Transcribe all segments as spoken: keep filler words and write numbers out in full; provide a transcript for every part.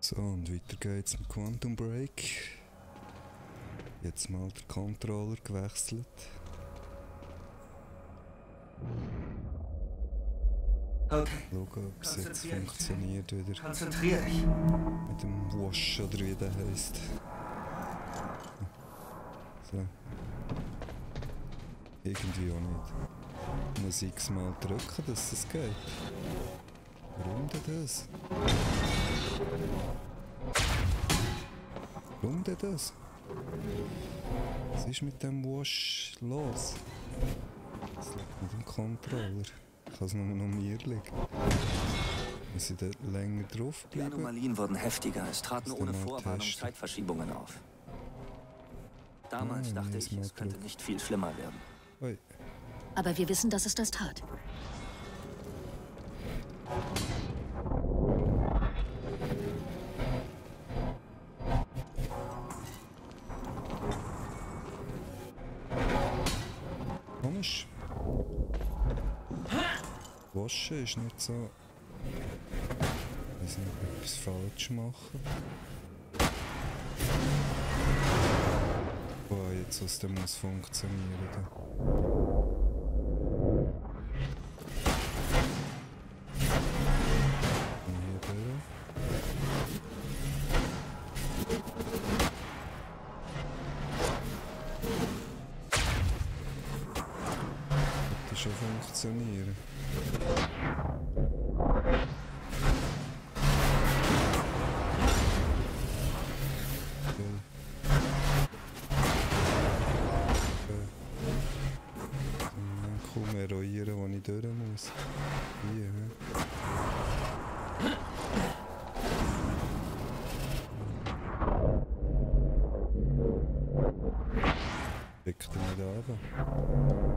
So, und weiter geht's mit Quantum Break. Jetzt mal der Controller gewechselt. Okay. Schauen, ob es jetzt funktioniert wieder. Konzentrier dich. Mit dem Wash oder wie der heisst. So. Irgendwie auch nicht. Muss ich x-mal drücken, dass es geht. Warum denn das? Warum denn das? Was ist mit dem Wash los? Das liegt mit dem Controller. Ich kann es nur noch mir liegen. Muss ich dort länger drauf Die bleiben? Anomalien wurden heftiger. Es traten Das ohne dann mal Vorwarnung testen. Zeitverschiebungen auf. Damals Ah, dachte muss ich, mal es könnte drücken. nicht viel schlimmer werden. Ui. Aber wir wissen, dass es das tat. Komisch. Waschen ist nicht so... Ich weiß nicht, ob ich etwas falsch mache. Boah, jetzt was der muss funktionieren. Da. Und hier durch. Sollte schon funktionieren. Okay. Dann kaum eruieren, wo ich durch muss. Hier, hä? Pickt er nicht runter.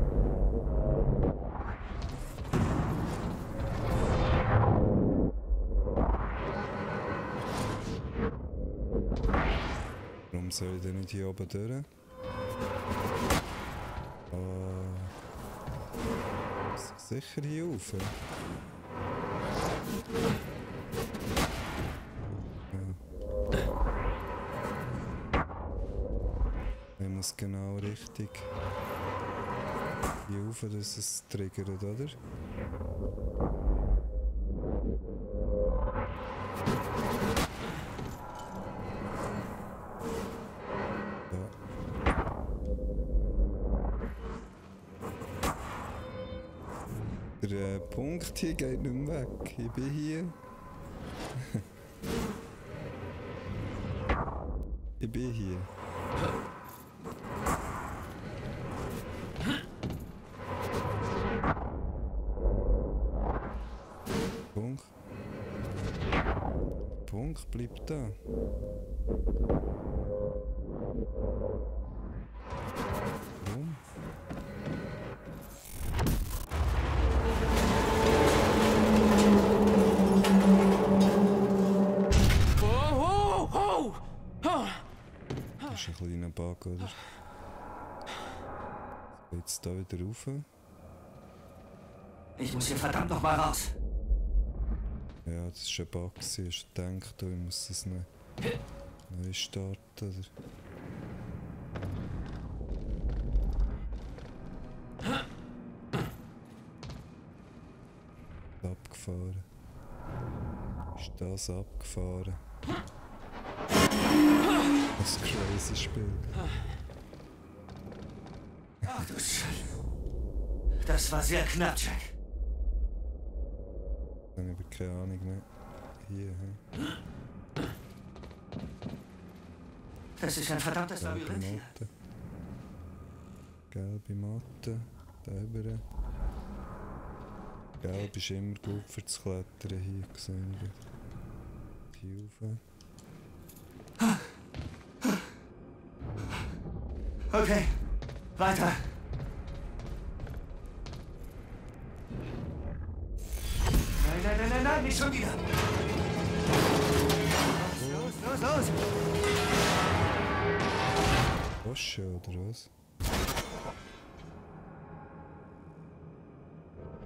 Warum soll ich denn nicht hier oben durch? Ah. Ist doch sicher hier rauf. Ja. Ich muss genau richtig hier rauf, dass es triggert, oder? Der äh, Punkt hier geht nicht mehr weg. Ich bin hier. Ich bin hier. Punkt. Punkt bleibt da. Warum? Das ist ein kleiner Bug, oder? Jetzt da wieder rauf. Ich muss hier verdammt noch mal raus. Ja, das war ein Bug. Ich habe gedacht, ich muss das neu, neu starten. Oder? Abgefahren. Ist das abgefahren? Das crazy Spiel. Ach du Scheiße. Das war sehr knapp, Jack. Dann habe ich keine Ahnung mehr. Hier, hä? Das ist ein verdammtes Gelbe Labyrinth hier. Matte. Gelbe Matte. Da rüber. Gelb ist immer gut für das Klettern hier gesehen. Hier rauf. Okay, weiter. Nein, nein, nein, nein, nein, nicht schon wieder. Los, los, los. Wasche oder was?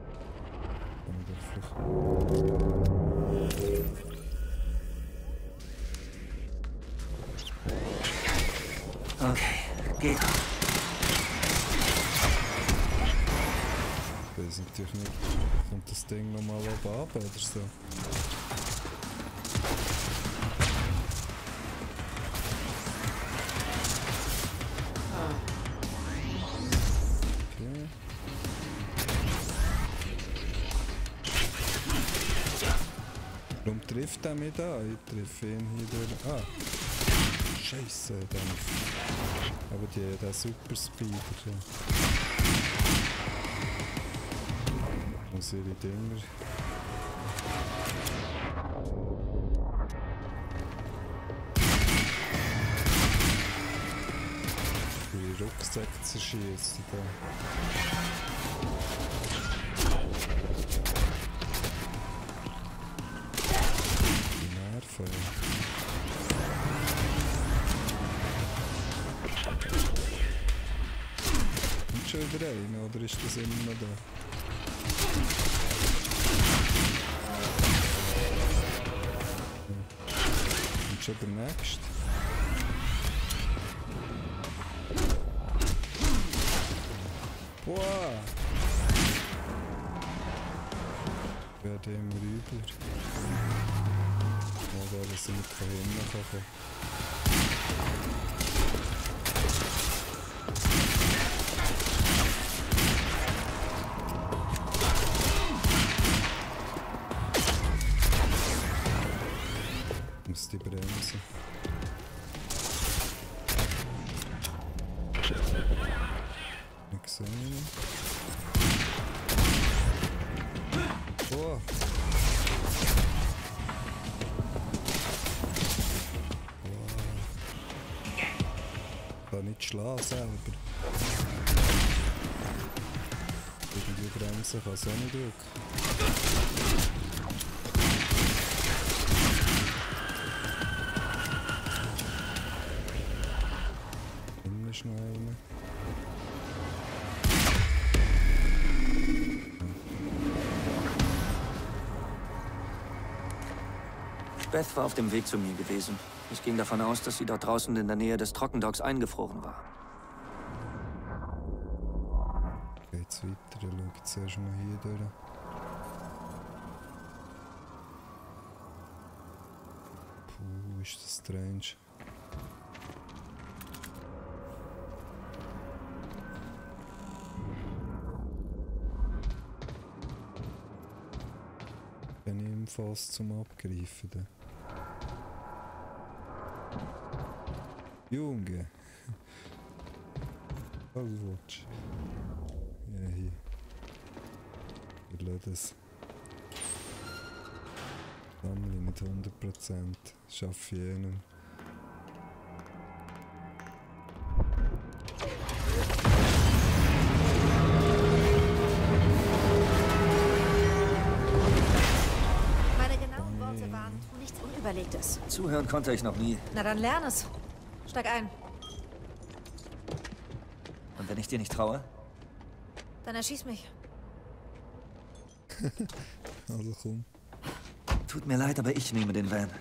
Kann ich doch vielleicht... Okay, geht. Ich weiß natürlich nicht, kommt das Ding nochmal oben runter oder so? Okay. Warum trifft er mich da? Ich treffe ihn hier durch. Ah! Scheiße, dann. Aber die, der Super Speeder. Ja. Muss ihre Dinger. Die Rucksäcke zerschießen da. Die Nerven. Kommt schon wieder rein, oder ist das immer noch da? Und schon der nächste. Boah! Wer dem rüber? Ja, da ist er nicht hinkommen. Die Bremse. Nicht gesehen. Boah! Ich kann nicht schlagen selber. Irgendwie Bremse kann es auch nicht drücken. Ist noch einer. Beth war auf dem Weg zu mir gewesen. Ich ging davon aus, dass sie dort draußen in der Nähe des Trockendocks eingefroren war. Geht's weiter? Ich schaue jetzt erst mal hier durch. Puh, ist das strange. Bin ich im Fass zum Abgreifen? Da. Junge! Was willst du? Ja, hier. Ich lasse das. Sammle ich nicht hundert Prozent. Schaffe ich eh nicht. Unüberlegtes. Zuhören konnte ich noch nie. Na dann lern es. Steig ein. Und wenn ich dir nicht traue? Dann erschieß mich. Also komm. Tut mir leid, aber ich nehme den Van.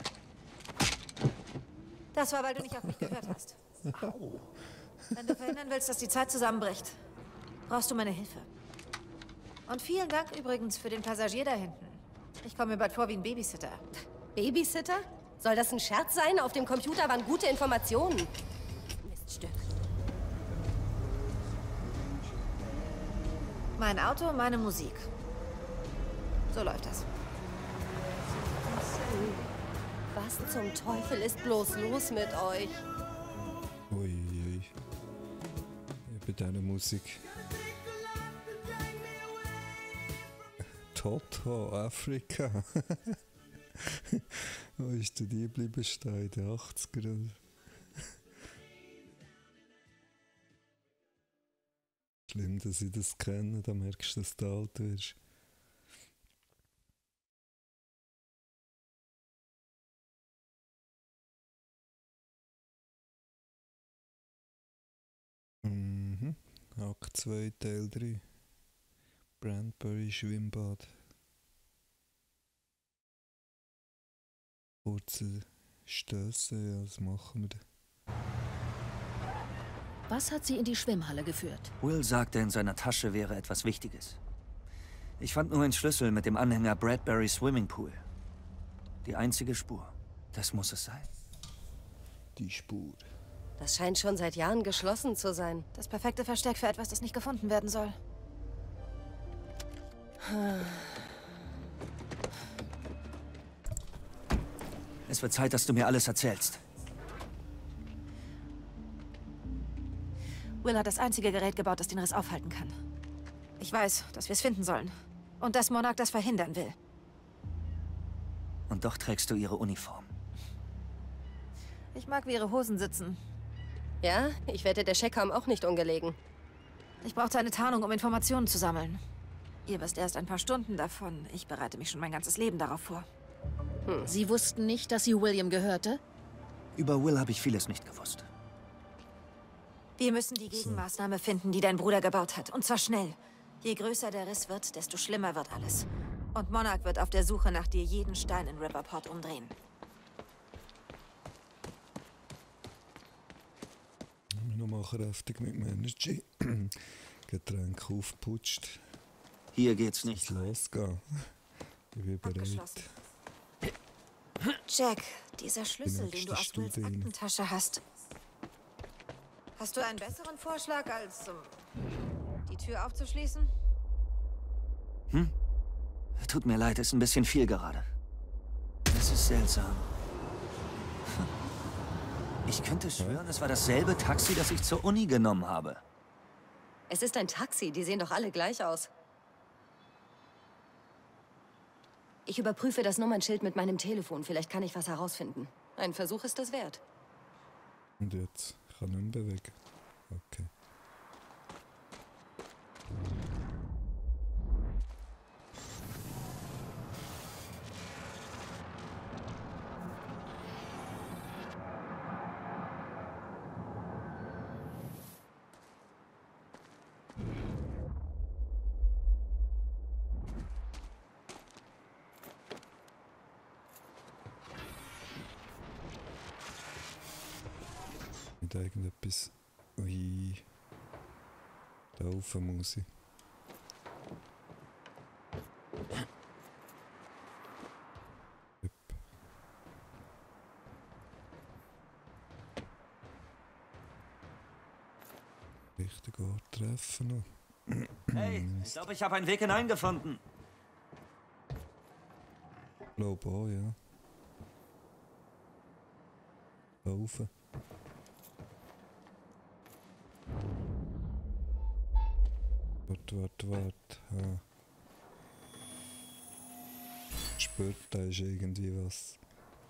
Das war, weil du nicht auf mich gehört hast. Wenn du verhindern willst, dass die Zeit zusammenbricht, brauchst du meine Hilfe. Und vielen Dank übrigens für den Passagier da hinten. Ich komme mir bald vor wie ein Babysitter. Babysitter? Soll das ein Scherz sein? Auf dem Computer waren gute Informationen. Miststück. Mein Auto, meine Musik. So läuft das. Was zum Teufel ist bloß los mit euch? Uiui. Bei dieser Musik. Toto, Afrika. Wo ist denn die geblieben stehen? In den achtzigern? Schlimm, dass ich das kenne, da merkst du, dass du alt wirst. Mhm. Akt zwei, Teil drei. Brandbury Schwimmbad. Kurze Stöße, ja, was machen wir da? Was hat sie in die Schwimmhalle geführt? Will sagte, in seiner Tasche wäre etwas Wichtiges. Ich fand nur einen Schlüssel mit dem Anhänger Bradbury Swimming Pool. Die einzige Spur. Das muss es sein. Die Spur. Das scheint schon seit Jahren geschlossen zu sein. Das perfekte Versteck für etwas, das nicht gefunden werden soll. Es wird Zeit, dass du mir alles erzählst. Will hat das einzige Gerät gebaut, das den Riss aufhalten kann. Ich weiß, dass wir es finden sollen. Und dass Monarch das verhindern will. Und doch trägst du ihre Uniform. Ich mag, wie ihre Hosen sitzen. Ja, ich wette, der Scheck kam auch nicht ungelegen. Ich brauchte eine Tarnung, um Informationen zu sammeln. Ihr wisst erst ein paar Stunden davon. Ich bereite mich schon mein ganzes Leben darauf vor. Hm. Sie wussten nicht, dass sie William gehörte? Über Will habe ich vieles nicht gewusst. Wir müssen die Gegenmaßnahme finden, die dein Bruder gebaut hat. Und zwar schnell. Je größer der Riss wird, desto schlimmer wird alles. Und Monarch wird auf der Suche nach dir jeden Stein in Riverport umdrehen. Nochmal kräftig mit dem Energy. Getränk aufputscht. Hier geht's nicht. Losgehen. Ich bin bereit. Abgeschlossen. Jack, dieser Schlüssel, den du aus nächste Wills Studie. Aktentasche hast. Hast du einen besseren Vorschlag, als um, die Tür aufzuschließen? Hm? Tut mir leid, ist ein bisschen viel gerade. Das ist seltsam. Ich könnte schwören, es war dasselbe Taxi, das ich zur Uni genommen habe. Es ist ein Taxi, die sehen doch alle gleich aus. Ich überprüfe das Nummernschild mit meinem Telefon. Vielleicht kann ich was herausfinden. Ein Versuch ist es wert. Und jetzt? Ich kann nicht mehr bewegen. Okay. Mit irgendetwas. Ui. Da rauf muss ich. Yep. Richtig Ort treffen noch. Hey, ich glaube, ich habe einen Weg hineingefunden. Ich glaube auch, ja. Da rauf. Warte, warte, warte. Ha. Spürt, da ist irgendwie was.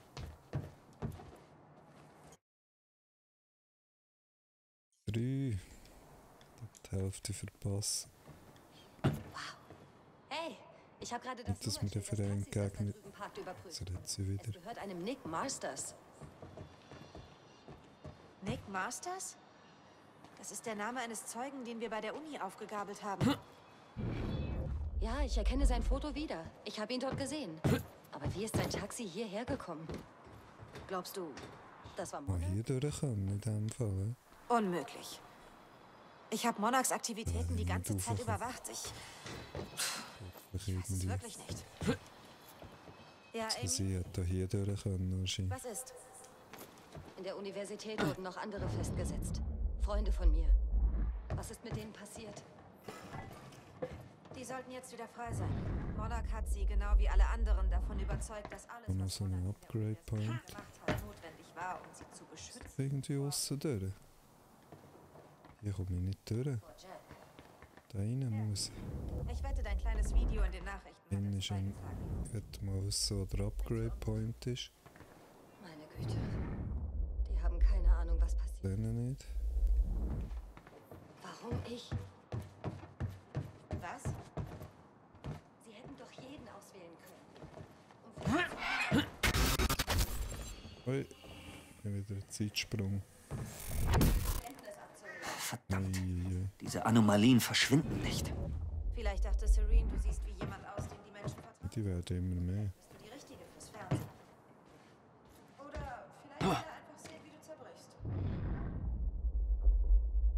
Drei. Die Hälfte verpassen. Hey, ich habe gerade das Nicht, dass mir der Nummernschild des Verein Taxis, das da gegnet. drüben parkt, überprüft. So redet sie Es wieder. gehört einem Nick Masters. Nick Masters? Das ist der Name eines Zeugen, den wir bei der Uni aufgegabelt haben. Ja, ich erkenne sein Foto wieder. Ich habe ihn dort gesehen. Aber wie ist sein Taxi hierher gekommen? Glaubst du, das war Mal Monarch? hier durch kann, in dem Fall. eh? Unmöglich. Ich habe Monarchs Aktivitäten die Ja, ganze du Zeit Sache. überwacht. Ich Vielleicht weiß es irgendwie. wirklich nicht. Ja, Amy, Sie hat da hier durch können, wahrscheinlich. was ist? In der Universität wurden noch andere festgesetzt. Freunde von mir. Was ist mit denen passiert? Die sollten jetzt wieder frei sein. Monarch hat sie, genau wie alle anderen, davon überzeugt, dass alles, Und noch was so einen Monarch Upgrade Point. gemacht hat, notwendig war, um sie zu beschützen. Irgendwie aussen durch. Hier komme ich nicht durch. Da rein muss ich. Ich wette, dein kleines Video in den Nachrichten hat Innen dazu ist ein. beigetragen. Ich will mal wissen, wo der Upgrade Point ist. Meine Güte. Die haben keine Ahnung, was passiert. Denen nicht. Warum ich? Was? Sie hätten doch jeden auswählen können. Um Ui. Ich habe wieder einen Zeitsprung. Verdammt, Uiuiui. diese Anomalien verschwinden nicht. Vielleicht dachte Serene, du siehst wie jemand aus, dem die Menschen vertrauen. Die werden immer mehr. Bist du die Richtige fürs Fernsehen? Oder vielleicht will er einfach sehen, wie du zerbrichst.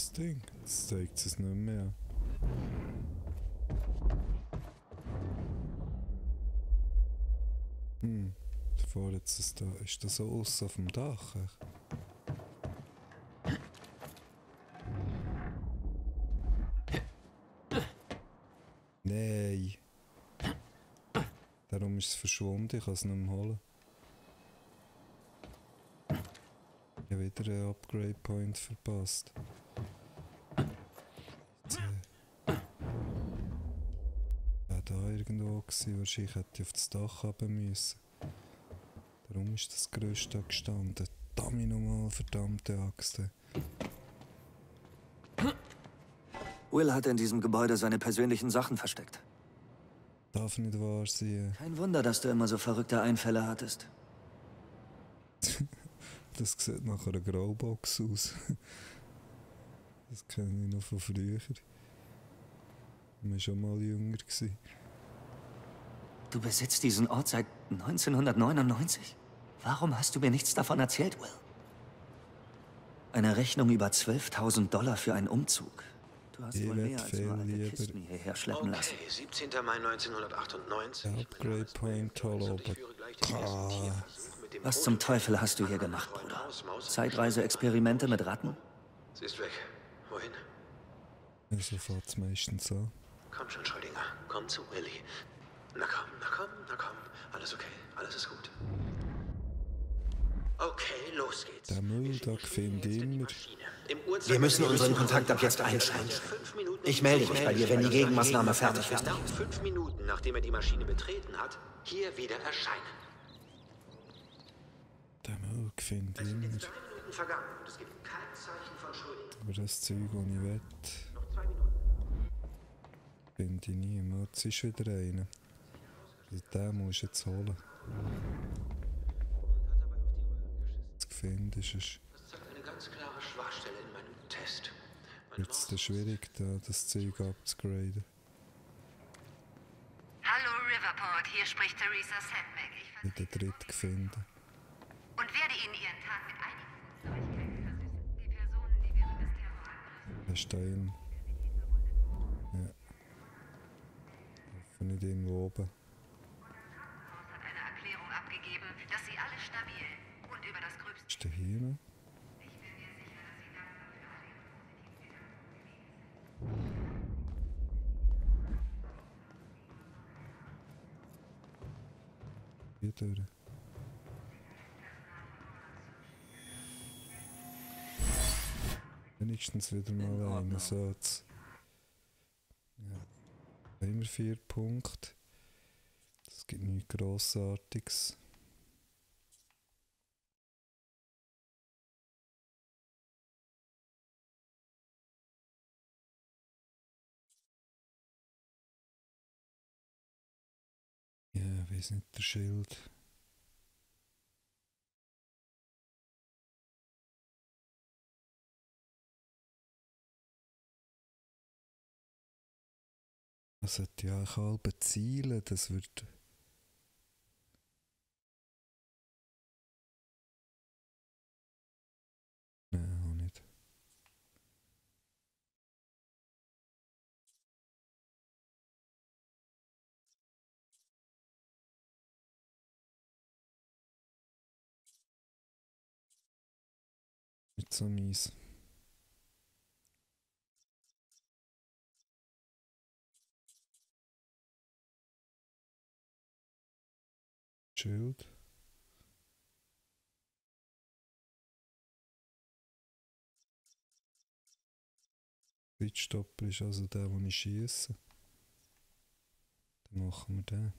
das Ding? Jetzt zeigt es nicht mehr. Hm, davor jetzt ist da. Ist das so aussen auf dem Dach? Echt? Nein. Darum ist es verschwunden, ich kann es nicht mehr holen. Ich habe wieder einen Upgrade Point verpasst. Jetzt, äh, war da irgendwo gewesen, wahrscheinlich hätte ich auf das Dach runter müssen. Darum ist das Gerüst da gestanden. Dammi nochmal, verdammte Axt. Will hat in diesem Gebäude seine persönlichen Sachen versteckt. Darf nicht wahr sein. Kein Wunder, dass du immer so verrückte Einfälle hattest. Das sieht nach einer Graubox aus. Das kenne ich noch von früher. Ich war schon mal jünger. Du besitzt diesen Ort seit neunzehnhundertneunundneunzig? Warum hast du mir nichts davon erzählt, Will? Eine Rechnung über zwölftausend Dollar für einen Umzug. Du hast Ich wohl werd mehr als viel nur alte lieber- Kisten hierher schleppen lassen. Okay, siebzehnter Mai neunzehnhundertachtundneunzig. Der Upgrade Point Hall oben. Ah, Was zum Teufel hast du hier gemacht, Bruder? Zeitreise-Experimente mit Ratten? Sie ist weg. Wohin? so fährt es meistens an. Komm schon, Schrödinger. Komm zu Willy. Na komm, na komm, na komm. Alles okay. Alles ist gut. Okay, los geht's. Der Mülltag finde ich immer. Wir müssen unseren Kontakt ab jetzt einschränken. Ich melde mich bei dir, wenn die Gegenmaßnahme fertig ist. Genau fünf Minuten, nachdem er die Maschine betreten hat, hier wieder erscheinen. Der Müll finde ich Es sind immer. jetzt drei Minuten vergangen und es gibt kein Zeichen von Schrödinger. Aber das Zeug, das ich will, Noch zwei Minuten. finde ich nie. Jetzt ist wieder einer. Also den musst du jetzt holen. Jetzt findest du es. Das zeigt eine ganz klare Schwachstelle in meinem Test. Wird es dann schwierig, da das Zeug abzugraden. Hallo Riverport, hier spricht Theresa Sandbeck. Ich Nicht den dritten gefunden. und werde Ihnen Ihren Tag mit einigen Neuigkeiten versüßen. Die Personen, die während des Terrorangriffs Da ist einer. Ja. Ich nicht irgendwo oben. hat eine Erklärung abgegeben, dass Sie alle stabil und über das Gröbste. Ist der hier noch? Hier durch. Wenigstens wieder mal In einen Ordnung. Satz. Ja. Haben wir vier Punkte. Das gibt nichts Grossartiges. Ja, weiss nicht, der Schild. Das sollte ja auch halb zielen, das wird. Nein, auch nicht. Nicht so mies. Schild. Pitstopper ist also der, den ich schiesse. Dann machen wir den.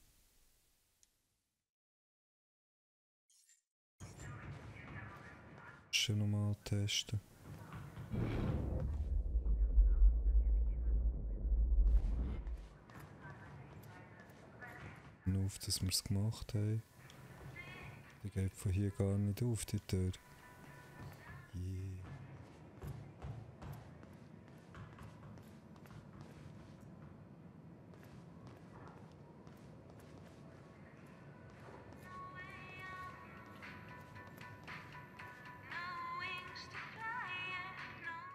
Schon nochmal testen. Nur auf, dass wir es gemacht haben. Die geht von hier gar nicht auf, die Tür. Yeah.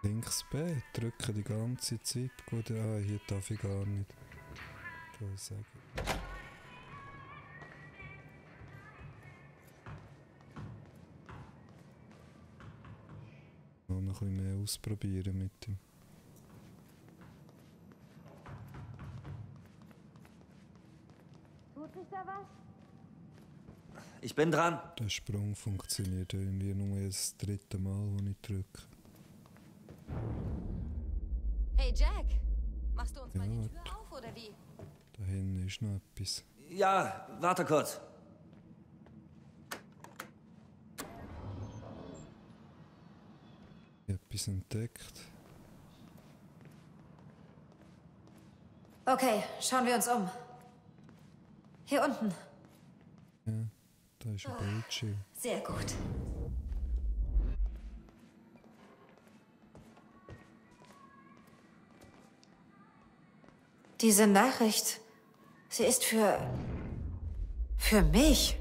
Links B, drücken die ganze Zeit. Gut, ah, hier darf ich gar nicht. Da sagen. Noch ein bisschen mehr ausprobieren mit dem. Tut sich da was? Ich bin dran. Der Sprung funktioniert irgendwie nur das dritte Mal, wo ich drücke. Hey Jack, machst du uns Ja, mal die warte. Tür auf oder wie? Da hinten ist noch etwas. Ja, warte kurz. Ich habe etwas entdeckt. Okay, schauen wir uns um. Hier unten. Ja, da ist ein Bildschirm. Sehr gut. Diese Nachricht, sie ist für... für mich.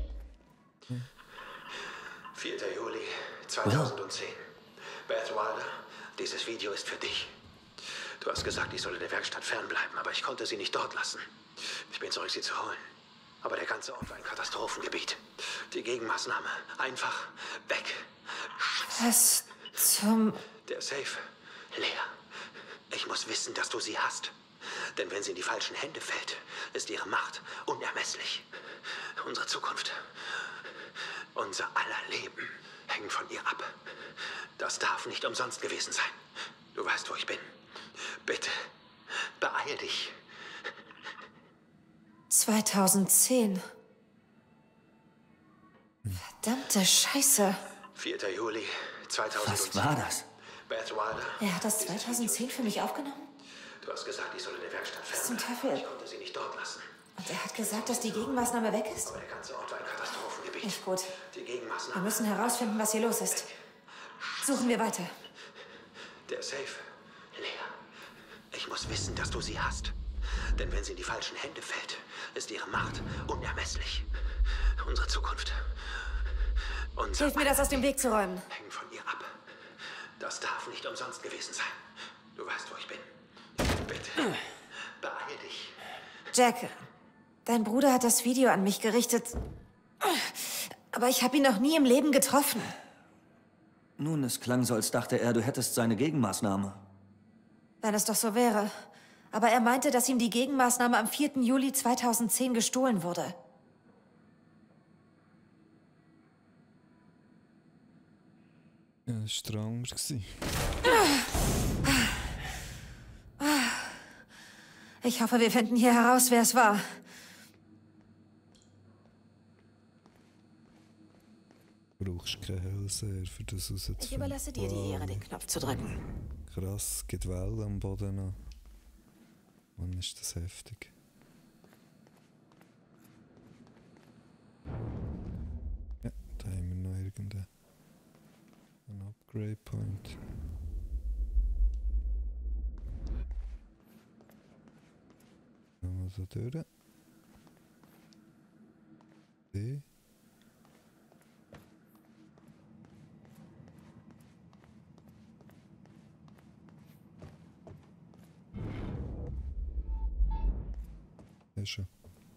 vierter Juli zweitausendzehn. Beth Wilder, dieses Video ist für dich. Du hast gesagt, ich solle der Werkstatt fernbleiben, aber ich konnte sie nicht dort lassen. Ich bin zurück, sie zu holen. Aber der ganze Ort war ein Katastrophengebiet. Die Gegenmaßnahme. Einfach weg. Was zum... Der Safe. Leer. Ich muss wissen, dass du sie hast. Denn wenn sie in die falschen Hände fällt, ist ihre Macht unermesslich. Unsere Zukunft, unser aller Leben hängen von ihr ab. Das darf nicht umsonst gewesen sein. Du weißt, wo ich bin. Bitte, beeil dich. zweitausendzehn. Verdammte Scheiße. vierter Juli zweitausendzehn. Was war das? Beth Wilder. Er hat das zweitausendzehn für mich aufgenommen? Du hast gesagt, ich soll in der Werkstatt Was zum fernbleiben. Teufel? Ich konnte sie nicht dort lassen. Und er hat gesagt, dass die Gegenmaßnahme weg ist? Aber der ganze Ort war ein Katastrophengebiet. Nicht gut. Die Wir Gegenmaßnahme. müssen herausfinden, was hier los ist. Suchen wir weiter. Der Safe. Leer. Ich muss wissen, dass du sie hast. Denn wenn sie in die falschen Hände fällt, ist ihre Macht unermesslich. Unsere Zukunft. Unser Hilf mir, das aus dem Weg zu räumen. hängen von ihr ab. Das darf nicht umsonst gewesen sein. Du weißt, wo ich bin. Bitte, beeil dich. Jack, dein Bruder hat das Video an mich gerichtet. Aber ich habe ihn noch nie im Leben getroffen. Nun, es klang so, als dachte er, du hättest seine Gegenmaßnahme. Wenn es doch so wäre. Aber er meinte, dass ihm die Gegenmaßnahme am vierten Juli zweitausendzehn gestohlen wurde. Ja, das war anders gewesen. Ich hoffe, wir finden hier heraus, wer es war. Du brauchst keinen Hellseher, für das rauszufinden. Ich überlasse dir die Ehre, den Knopf zu drücken. Krass, es geht Wellen am Boden an. Mann, ist das heftig. Ja, da haben wir noch irgendeinen einen Upgrade Point. Gehen wir so durch. D. Ja, schon.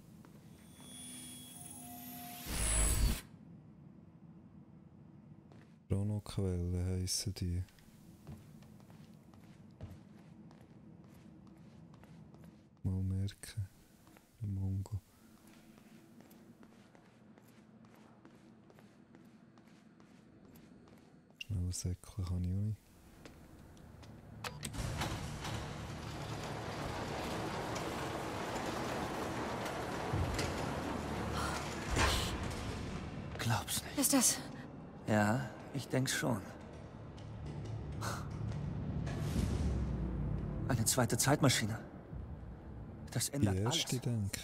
Chronoquelle heissen die. Mal merken. Der Mongo. Schnell säckeln kann ich auch nicht. Glaub's nicht. Ist das... Ja, ich denke schon. Eine zweite Zeitmaschine. Das Die ändert erste, alles. denke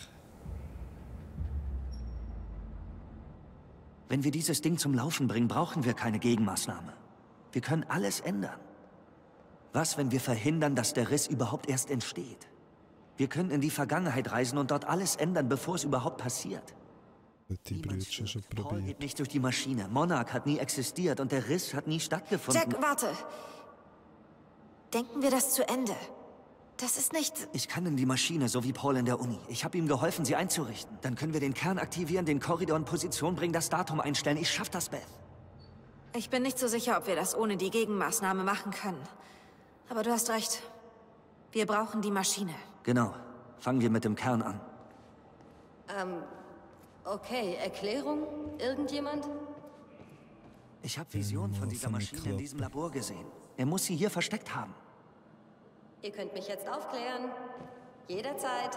Wenn wir dieses Ding zum Laufen bringen, brauchen wir keine Gegenmaßnahme. Wir können alles ändern. Was, wenn wir verhindern, dass der Riss überhaupt erst entsteht? Wir können in die Vergangenheit reisen und dort alles ändern, bevor es überhaupt passiert. Wird die Niemand Brüder schon stirbt. Paul probiert. geht nicht durch die Maschine. Monarch hat nie existiert und der Riss hat nie stattgefunden. Jack, warte. denken wir das zu Ende. Das ist nicht... Ich kann in die Maschine, so wie Paul in der Uni. Ich habe ihm geholfen, sie einzurichten. Dann können wir den Kern aktivieren, den Korridor in Position bringen, das Datum einstellen. Ich schaff das, Beth. Ich bin nicht so sicher, ob wir das ohne die Gegenmaßnahme machen können. Aber du hast recht. Wir brauchen die Maschine. Genau. Fangen wir mit dem Kern an. Ähm, okay, Erklärung? Irgendjemand? Ich habe Visionen von dieser Maschine in diesem Labor gesehen. Er muss sie hier versteckt haben. Ihr könnt mich jetzt aufklären. Jederzeit.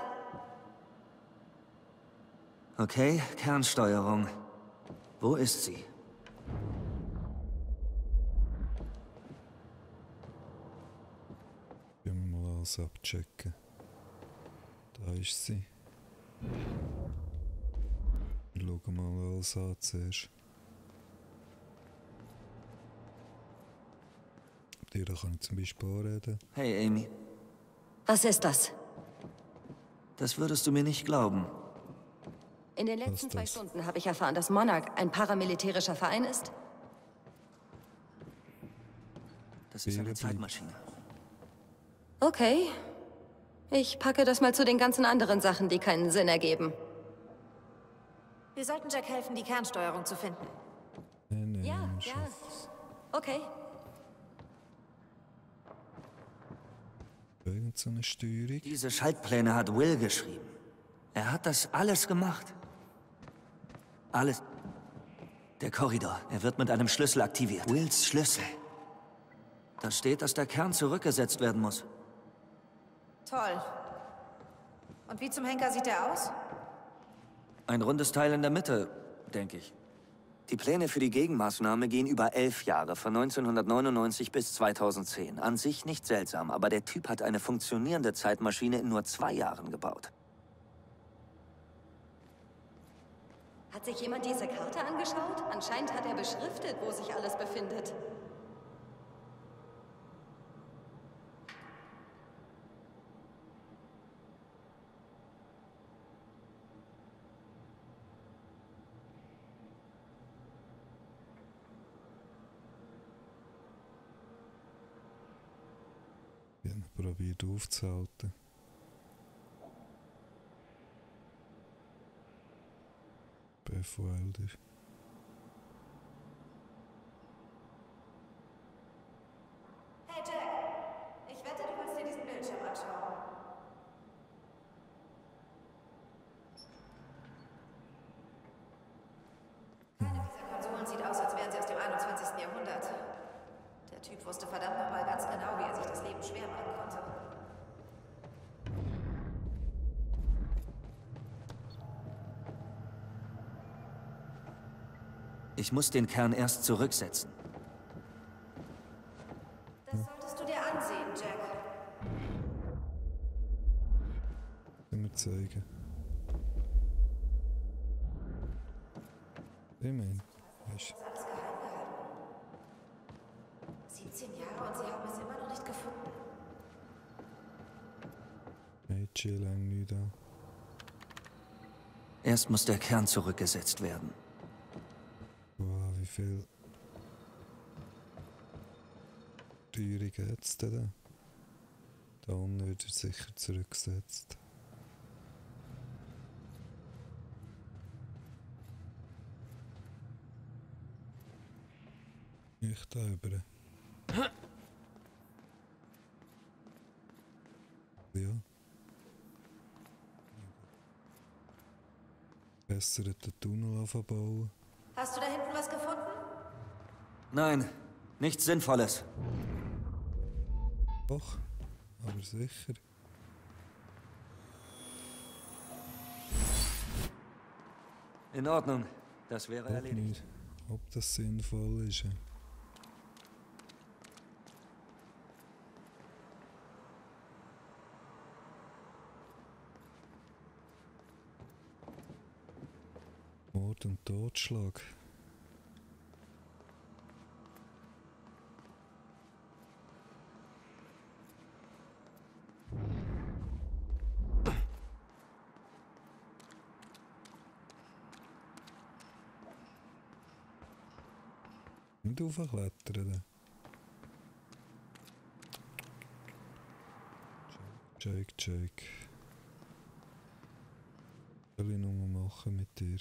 Okay, Kernsteuerung. Wo ist sie? Wir müssen mal alles abchecken. Da ist sie. Wir schauen mal alles an zuerst. Dir kann ich zum Beispiel anreden. Hey, Amy. Was ist das? Das würdest du mir nicht glauben. In den letzten ist zwei das? Stunden habe ich erfahren, dass Monarch ein paramilitärischer Verein ist. Das ist eine Wäre Zeitmaschine. Okay. Ich packe das mal zu den ganzen anderen Sachen, die keinen Sinn ergeben. Wir sollten Jack helfen, die Kernsteuerung zu finden. Nee, nee, Ja, wir ja. schaffen's. Okay. Irgend so eine Steuerung. Diese Schaltpläne hat Will geschrieben. Er hat das alles gemacht. Alles. Der Korridor. Er wird mit einem Schlüssel aktiviert. Wills Schlüssel. Da steht, dass der Kern zurückgesetzt werden muss. Toll. Und wie zum Henker sieht er aus? Ein rundes Teil in der Mitte, denke ich. Die Pläne für die Gegenmaßnahme gehen über elf Jahre, von neunzehnhundertneunundneunzig bis zweitausendzehn. An sich nicht seltsam, aber der Typ hat eine funktionierende Zeitmaschine in nur zwei Jahren gebaut. Hat sich jemand diese Karte angeschaut? Anscheinend hat er beschriftet, wo sich alles befindet. Ich habe probiert aufzuhalten. Beth Wilder. Hey Jack, ich wette, du willst dir diesen Bildschirm anschauen. Keine dieser Konsolen sieht aus, als wären sie aus dem einundzwanzigsten Jahrhundert. Der Typ wusste verdammt nochmal ganz genau, wie er sich das Leben schwer machen konnte. Ich muss den Kern erst zurücksetzen. Das solltest du dir ansehen, Jack. Immer zeigen. Ich meine, weißt Das ist alles geheim gehalten. siebzehn Jahre und sie haben es immer noch nicht gefunden. du, Mädchen lang nicht da. Erst muss der Kern zurückgesetzt werden. Wow, wie viel Steuerung hat es denn da? Da unten wird er sicher zurückgesetzt. Ich da über. Ja. Besser den Tunnel aufbauen. Hast du da hinten was gefunden? Nein, nichts Sinnvolles. Doch, aber sicher. In Ordnung, das wäre Ob erledigt. nicht, ob das sinnvoll ist. Mord und Totschlag. Nicht aufklettern. Jake, Jake. Was soll ich noch mal machen mit dir?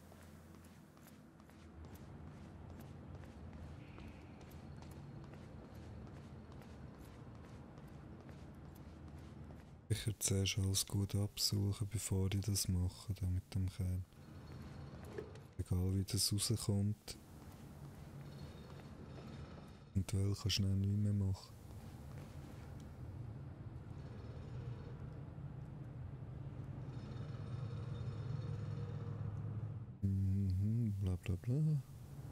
Ich werde zuerst alles gut absuchen, bevor ich das mache, da mit dem Kerl. Egal wie das rauskommt. Und weil kannst du schnell nichts mehr machen. Mhm, bla bla bla.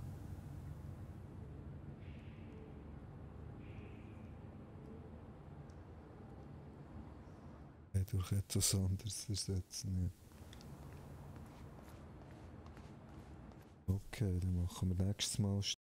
Hey, durch etwas anderes ersetzen, ja. Okay, dann machen wir nächstes Mal